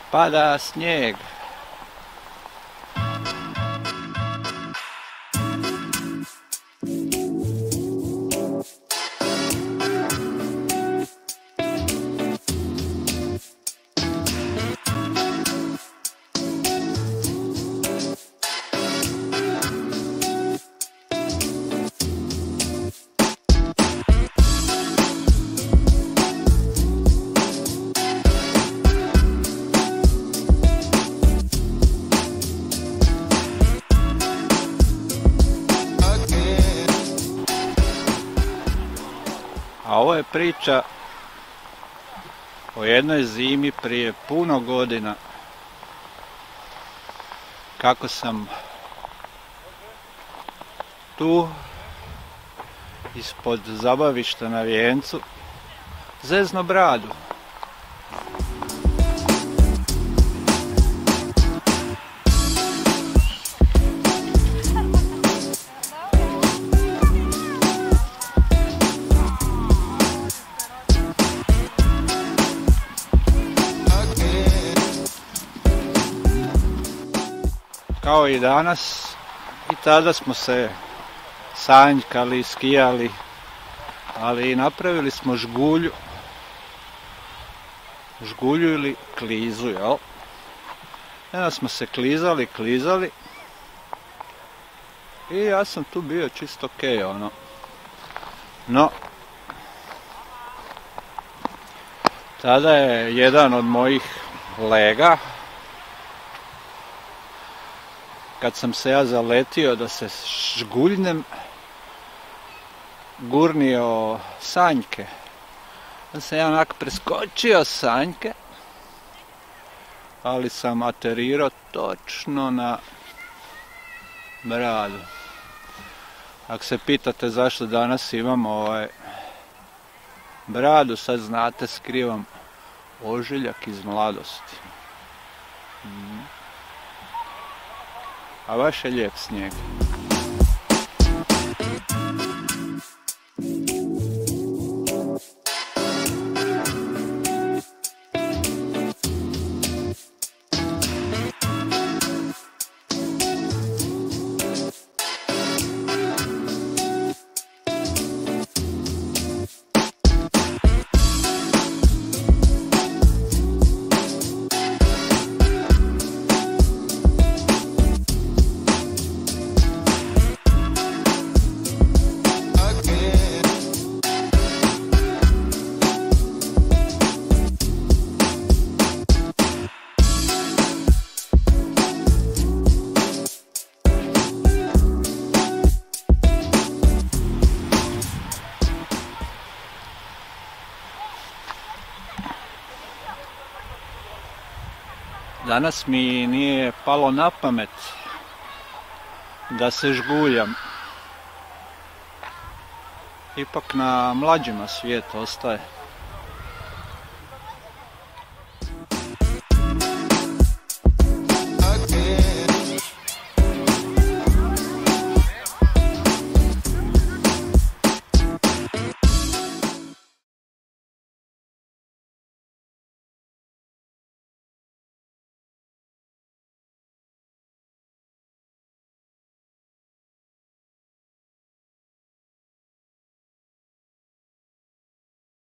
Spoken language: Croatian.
Pada snijeg. A ovo je priča o jednoj zimi prije puno godina, kako sam tu ispod zabavišta na Vijencu zezno bradu. Kao i danas, i tada smo se sanjkali, skijali, ali i napravili smo žgulju ili klizu, jel? Onda smo se klizali i ja sam tu bio čisto okej, ono. No, tada je jedan od mojih lega, kad sam se ja zaletio da se žguljnem, gurnio sanjke. Da sam ja onak preskočio sanjke, ali sam aterirao točno na bradu. Ako se pitate zašto danas imam bradu, sad znate, skrivam ožiljak iz mladosti. A baš je lijep snijeg. Danas mi nije palo na pamet da se žguljam. Ipak na mlađima svijet ostaje.